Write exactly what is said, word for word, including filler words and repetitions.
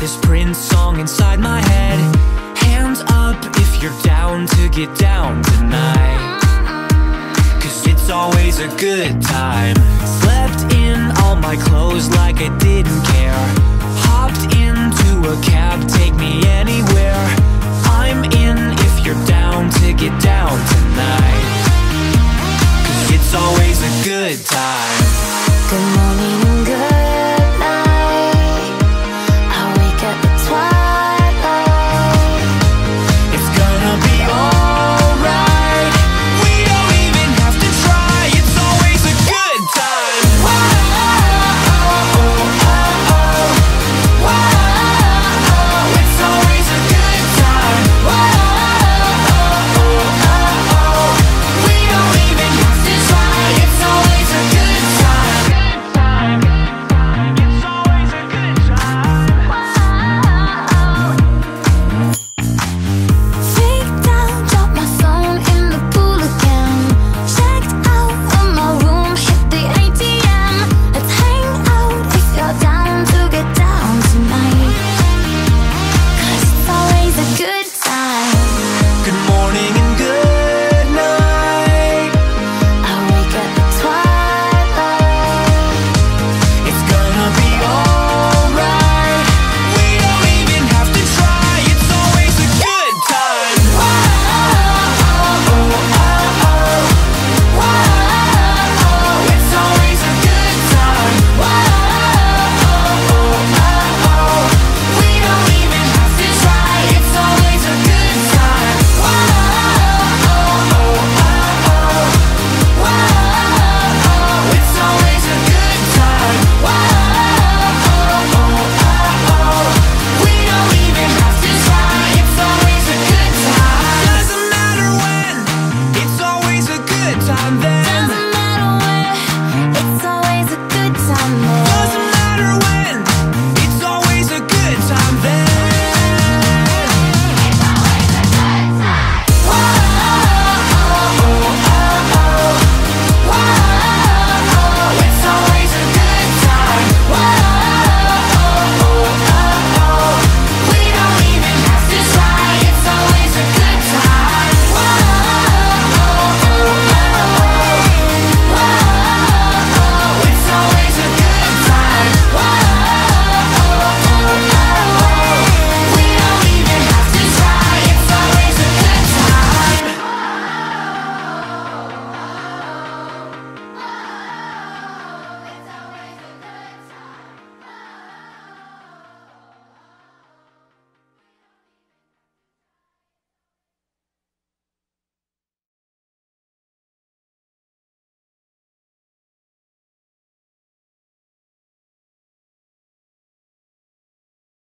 this Prince song inside my head. Hands up if you're down to get down tonight, 'cause it's always a good time. Slept in all my clothes like I didn't care. Hopped into a cab, take me anywhere. I'm in if you're down to get down tonight, 'cause it's always a good time. Good morning